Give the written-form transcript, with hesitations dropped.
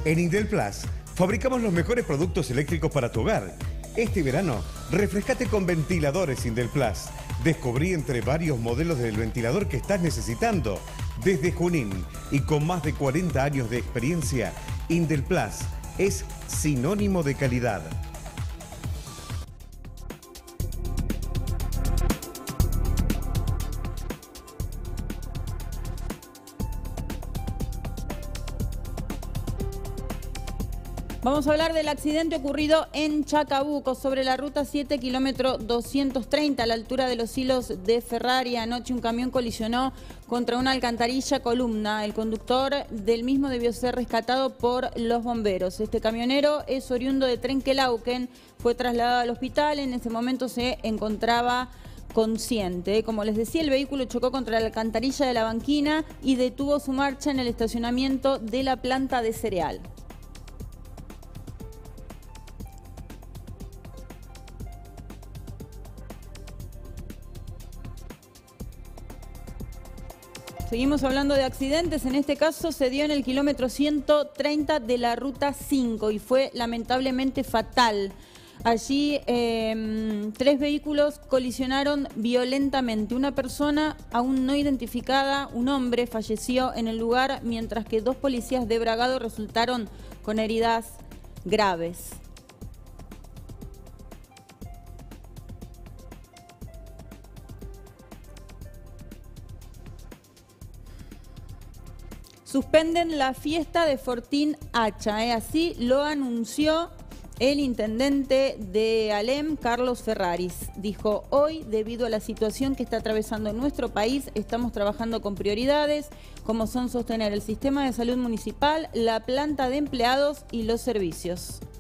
En Indelplast fabricamos los mejores productos eléctricos para tu hogar. Este verano, refrescate con ventiladores Indelplast. Descubrí entre varios modelos del ventilador que estás necesitando. Desde Junín y con más de 40 años de experiencia, Indelplast es sinónimo de calidad. Vamos a hablar del accidente ocurrido en Chacabuco, sobre la ruta 7, kilómetro 230, a la altura de los hilos de Ferrari. Anoche un camión colisionó contra una alcantarilla columna. El conductor del mismo debió ser rescatado por los bomberos. Este camionero es oriundo de Trenquelauquen, fue trasladado al hospital. En ese momento se encontraba consciente. Como les decía, el vehículo chocó contra la alcantarilla de la banquina y detuvo su marcha en el estacionamiento de la planta de cereal. Seguimos hablando de accidentes. En este caso se dio en el kilómetro 130 de la ruta 5 y fue lamentablemente fatal. Allí 3 vehículos colisionaron violentamente. Una persona aún no identificada, un hombre, falleció en el lugar, mientras que 2 policías de Bragado resultaron con heridas graves. Suspenden la fiesta de Fortín Hacha, así lo anunció el intendente de Alem, Carlos Ferraris. Dijo: hoy, debido a la situación que está atravesando nuestro país, estamos trabajando con prioridades, como son sostener el sistema de salud municipal, la planta de empleados y los servicios.